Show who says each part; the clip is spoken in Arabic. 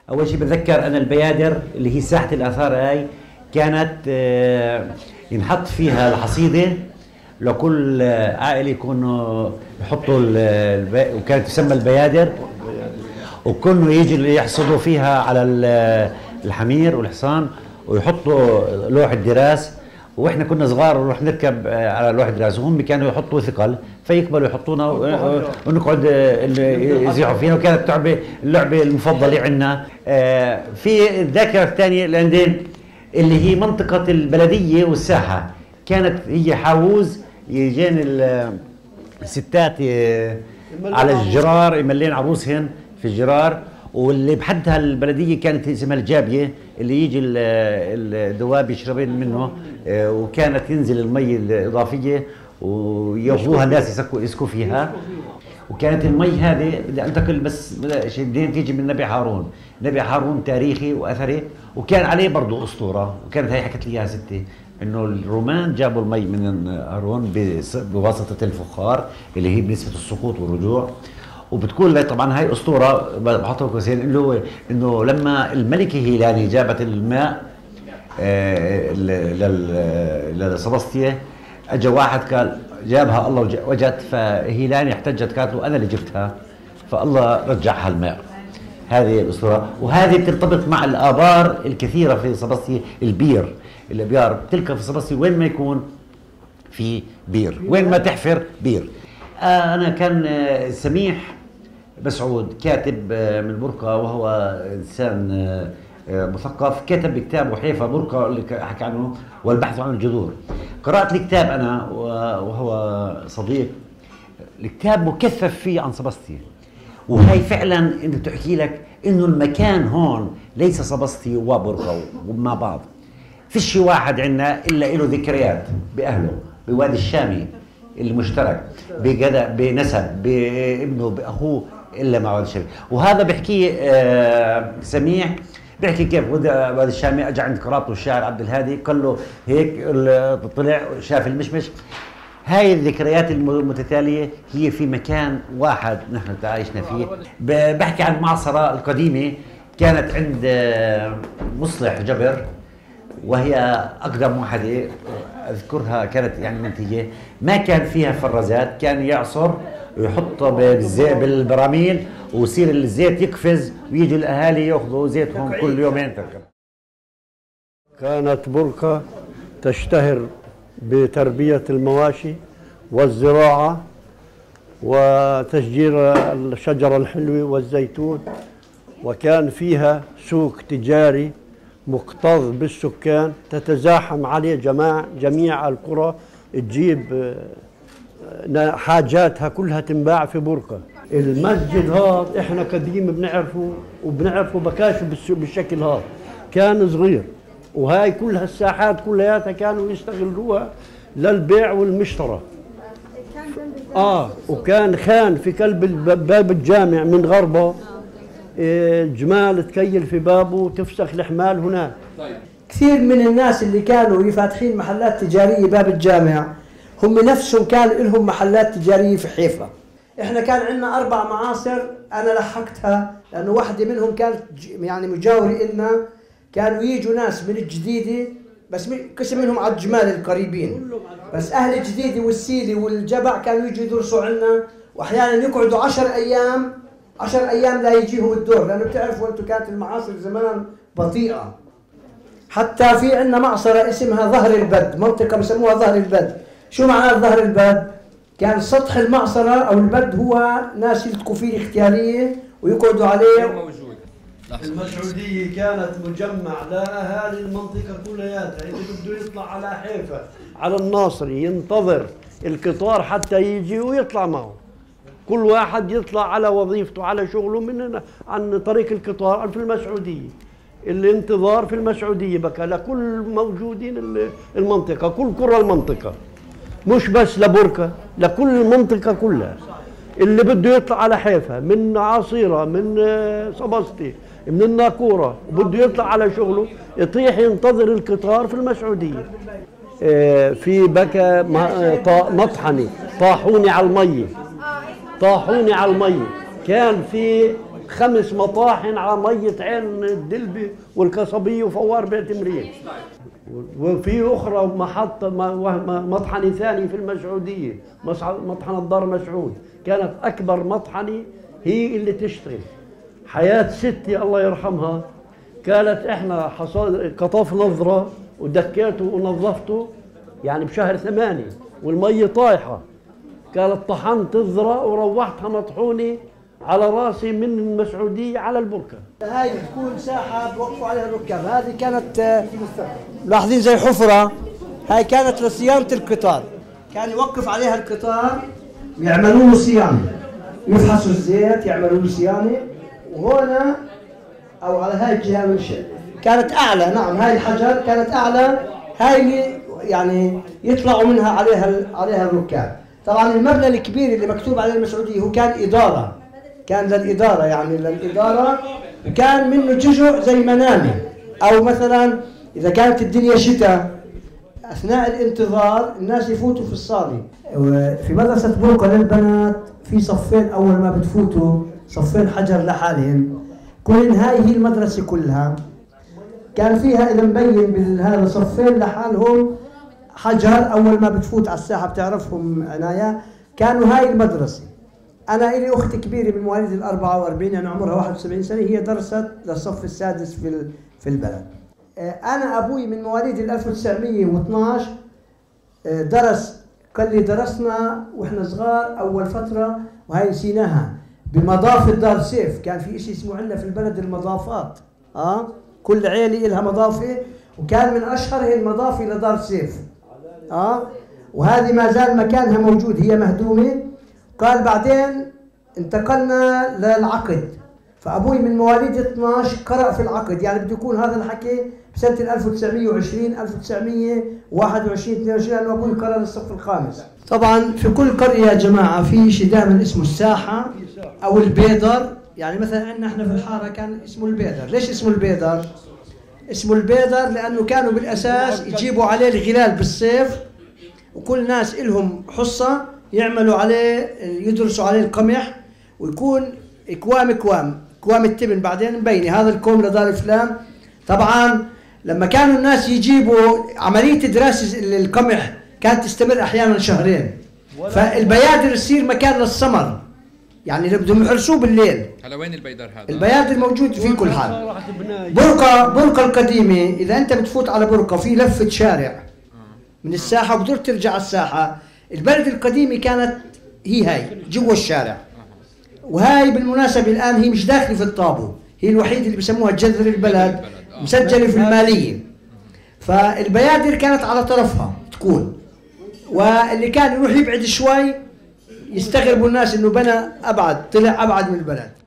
Speaker 1: اول شيء بتذكر انا البيادر اللي هي ساحه الاثار هاي كانت ينحط فيها الحصيده لكل عائله يكونوا يحطوا وكانت تسمى البيادر، وكانوا يجي يحصدوا فيها على الحمير والحصان ويحطوا لوح الدراس، واحنا كنا صغار ونروح نركب على لوح الدراس وهم كانوا يحطوا ثقل فيقبلوا يحطونا ونقعد يزيحوا فينا، وكانت اللعبه المفضله عندنا. في الذاكره الثانيه اللي عندنا اللي هي منطقه البلديه والساحه، كانت هي حاوز يجين الستات على الجرار يملين عروسهن في الجرار، واللي بحدها البلديه كانت اسمها الجابيه اللي يجي الدواب يشربين منه، وكانت ينزل المي الاضافيه وياخذوها الناس يسكوا فيها. وكانت المي هذه بدي انتقل بس شدين تيجي من نبي هارون، نبي هارون تاريخي واثري، وكان عليه برضه اسطوره، وكانت هي حكت لي اياها ستي انه الرومان جابوا المي من هارون بواسطه الفخار اللي هي بنسبه السقوط والرجوع. وبتقول لي طبعا هاي اسطوره بحطها كويسين انه لما الملكه هيلاني جابت الماء لسباسطيه، اجى واحد قال جابها الله وجت، فهيلاني احتجت قالت له انا اللي جبتها، فالله رجعها الماء. هذه الاسطوره، وهذه بترتبط مع الابار الكثيره في سباسطيه. الابيار تلك في سباسطيه وين ما يكون في بير، وين ما تحفر بير. انا كان سميح مسعود كاتب من برقة، وهو انسان مثقف، كتب كتاب وحيفا برقة اللي حكى عنه والبحث عن الجذور. قرأت الكتاب انا وهو صديق، الكتاب مكثف فيه عن سباسطية، وهي فعلا انه بتحكي لك انه المكان هون ليس سباسطية وبرقة ومع بعض، فيش واحد عندنا الا له ذكريات باهله، بوادي الشامي المشترك، بنسب، بابنه، باخوه، الا مع وادي الشامي. وهذا بحكيه سميح، بحكي كيف وادي الشامي اجى عند قراطه الشاعر عبد الهادي قال له هيك، طلع شاف المشمش. هاي الذكريات المتتاليه هي في مكان واحد نحن تعايشنا فيه. بحكي عن المعصره القديمه كانت عند مصلح جبر، وهي اقدم وحده اذكرها، كانت يعني منتجه ما كان فيها فرازات، كان يعصر ويحطها بالبراميل ويصير الزيت يقفز ويجي الاهالي ياخذوا زيتهم كل يومين تركب.
Speaker 2: كانت برقة تشتهر بتربية المواشي والزراعة وتشجير الشجر الحلوة والزيتون، وكان فيها سوق تجاري مكتظ بالسكان تتزاحم عليه جميع القرى تجيب حاجاتها كلها تنباع في برقة. المسجد هذا احنا قديم بنعرفه بكاش بالشكل هذا، كان صغير، وهاي كلها الساحات كلياتها كانوا يستغلوها للبيع والمشترى. وكان خان في قلب باب الجامع من غربه، جمال تكيل في بابه وتفسخ الحمال هناك.
Speaker 3: كثير من الناس اللي كانوا فاتحين محلات تجارية باب الجامع هم نفسهم كان لهم محلات تجارية في حيفا. احنا كان عندنا 4 معاصر انا لحقتها، لانه واحدة منهم كانت يعني مجاورة إلنا، كانوا يجوا ناس من الجديدة، بس قسم منهم على الجمال القريبين، بس اهل الجديدة والسيلي والجبع كانوا يجوا يدرسوا عنا، واحيانا يقعدوا 10 ايام لا يجيهم الدور، لانه بتعرفوا انتم كانت المعاصر زمان بطيئة. حتى في عندنا معصرة اسمها ظهر البد، منطقة بسموها ظهر البد. شو معنى ظهر البد؟ كان سطح المعصرة او البد هو ناس يلتقوا فيه اختيارية ويقعدوا عليه.
Speaker 2: المسعودية كانت مجمع لأهالي المنطقة كلياتها، اللي بده يطلع على حيفا على الناصري ينتظر القطار حتى يجي ويطلع معه، كل واحد يطلع على وظيفته على شغله من عن طريق القطار في المسعودية. الانتظار في المسعودية بكى لكل موجودين المنطقة، كل قرى المنطقة، مش بس لبرقة، لكل المنطقة كلها. اللي بده يطلع على حيفا من عصيرة، من سباسطية، من الناقورة، وبده يطلع على شغله يطيح ينتظر القطار في المسعودية. في بكى مطحنة طاحوني على المية، طاحوني على المية. كان في 5 مطاحن على مية عين الدلبة والقصبية وفوار بيت مريم. وفي أخرى مطحنة ثانية في المسعودية، مطحنة دار مسعود، كانت أكبر مطحنة هي اللي تشتغل. حياة ستي الله يرحمها كانت إحنا قطف نظرة ودكيته ونظفته يعني بشهر 8 والمية طايحة، قالت طحنت الذرة وروحتها مطحونة على راسي من المسعودية على البركة.
Speaker 3: هاي بتكون ساحة بوقفوا عليها الركاب، هذه كانت ملاحظين زي حفرة، هاي كانت لصيانة القطار، كان يوقف عليها القطار يعملوا له صيانة، يفحصوا الزيت يعملوا له صيانة. وهنا أو على هاي الجهة من كانت أعلى، نعم هاي الحجر كانت أعلى، هاي اللي يعني يطلعوا منها عليها الركاب. طبعا المبنى الكبير اللي مكتوب عليه المسعودية هو كان إدارة، كان للإدارة يعني للإدارة، وكان منه جزء زي منامي، أو مثلا إذا كانت الدنيا شتاء أثناء الانتظار الناس يفوتوا في الصالة. في مدرسة برقة للبنات في صفين، أول ما بتفوتوا صفين حجر لحالهم، كل هاي هي المدرسة كلها كان فيها إذا مبين بهذا صفين لحالهم حجر. أول ما بتفوت على الساحة بتعرفهم عناية، كانوا هاي المدرسة. أنا إلي أخت كبيرة من مواليد ال44 يعني عمرها 71 سنة، هي درست للصف السادس في البلد. أنا أبوي من مواليد 1912 درس، قال لي درسنا وإحنا صغار أول فترة وهي نسيناها بمضافة دار سيف. كان في إشي اسمه عندنا في البلد المضافات، كل عيلة إلها مضافة، وكان من أشهر المضافة لدار سيف، وهذه ما زال مكانها موجود، هي مهدومة. قال بعدين انتقلنا للعقد، فأبوي من مواليد 12 قرأ في العقد، يعني بده يكون هذا الحكي بسنة 1920 1921 22، لأنه أبوي قرأ للصف الخامس. طبعا في كل قرية يا جماعة في شيء دائما اسمه الساحة أو البيدر. يعني مثلا عندنا احنا في الحارة كان اسمه البيدر. ليش اسمه البيدر؟ اسمه البيدر لأنه كانوا بالأساس يجيبوا عليه الغلال بالصيف، وكل ناس إلهم حصة يعملوا عليه يدرسوا عليه القمح، ويكون كوام التبن بعدين مبينة هذا الكوم لدار فلان. طبعا لما كانوا الناس يجيبوا عملية دراسة القمح كانت تستمر أحيانا شهرين، فالبيادر تصير مكان للسمر، يعني اللي بدهم يحرسوه بالليل.
Speaker 4: هلا وين البيدر هذا؟
Speaker 3: البيادر موجود في كل حال. برقة القديمة، إذا أنت بتفوت على برقة في لفة شارع من الساحة وبدور ترجع على الساحة، البلد القديمة كانت هي هاي جوا الشارع. وهاي بالمناسبة الآن هي مش داخلة في الطابو، هي الوحيدة اللي بسموها جذر البلد، مسجلة في المالية. فالبيادر كانت على طرفها تكون، واللي كان يروح يبعد شوي يستغربوا الناس انه بنى ابعد، طلع ابعد من البلد.